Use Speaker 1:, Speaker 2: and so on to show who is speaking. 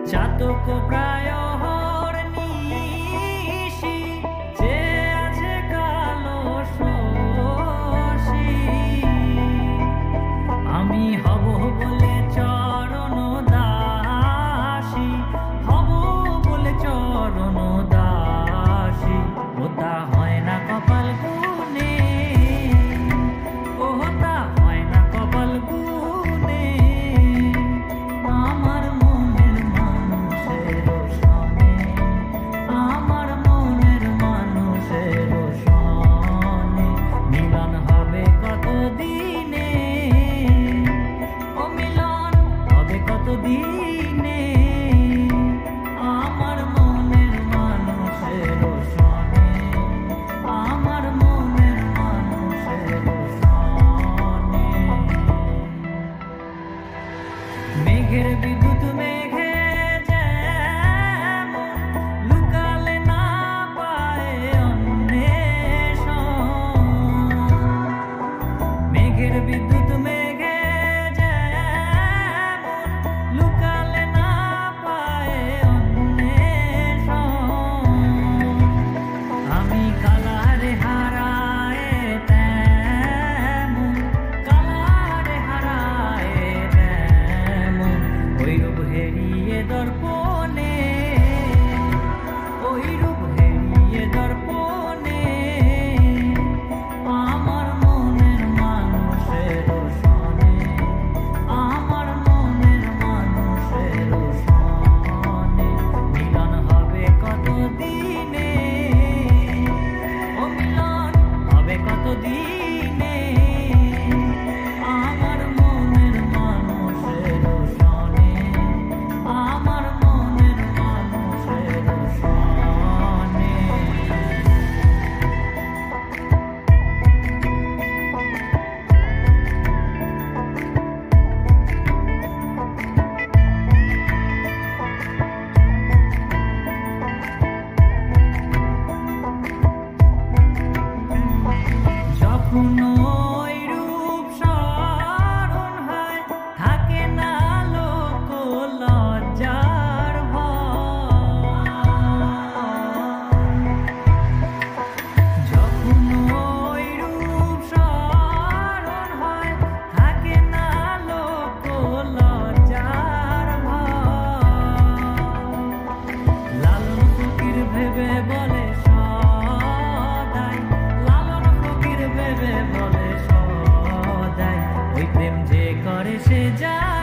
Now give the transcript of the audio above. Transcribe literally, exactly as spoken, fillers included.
Speaker 1: চাতক প্রায় হরনিশি যে আছে কালো শশী আমি হব বলে চরণ দাসী হব বলে চরণ দাসী ওটা হয় না কপাল গুনে ওটা হয় না কপাল গুনে আমার মনের মানুষের সনে আমার মনের মানুষের সনে মিলন হবে কত দিনে ও মিলন হবে কত দিনে আমার মনের মানুষের সনে আমার মনের মানুষের সনে মেঘের বিদ্যুৎ মেঘে যেমন লুকালে না পায় অন্বেষণ মেঘের বিদ্যুৎ মেঘে যেমন লুকালে না পায় অন্বেষণ আমি কালারে হারায় তেমন কালারে হারায় তেমন ওই রূপ হেরিয়ে দর্পণে ওই রূপ হেরিয়ে দর্পণে আমার মনের মানুষের সনে আমার মনের মানুষের সনে মিলন হবে কত দিনে ও মিলন হবে কত দিনে আমার মনের মানুষের সনে আমার মনের মানুষের সনে যখন ওই রূপ স্মরণ হয় থাকে না লোক লজ্জার ভয় যখন ওই রূপ স্মরণ হয় থাকে না লোক লজ্জার ভয় লালন ফকির ভেবে বলে সদাই লালন ফকির ভেবে বলে সদাই ওই প্রেম যে করে সে যা